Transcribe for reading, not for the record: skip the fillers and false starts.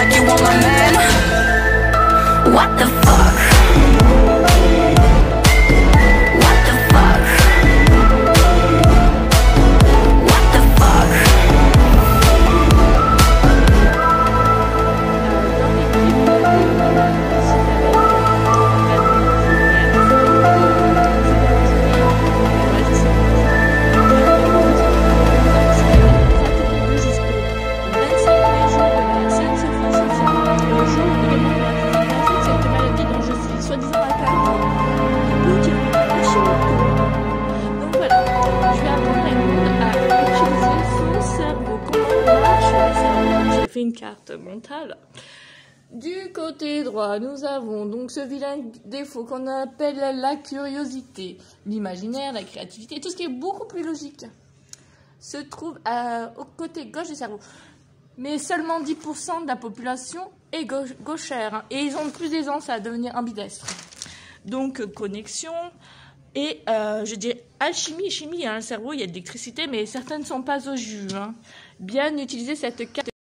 like you want my man. What the fuck? What the fuck? What the fuck? Une carte mentale. Du côté droit, nous avons donc ce vilain défaut qu'on appelle la curiosité, l'imaginaire, la créativité, tout ce qui est beaucoup plus logique se trouve au côté gauche du cerveau. Mais seulement 10% de la population est gauchère, et ils ont plus d'aisance à devenir ambidestres. Donc connexion et je dirais alchimie, chimie, hein, le cerveau, il y a de l'électricité, mais certaines ne sont pas au jus. Hein. Bien utiliser cette carte.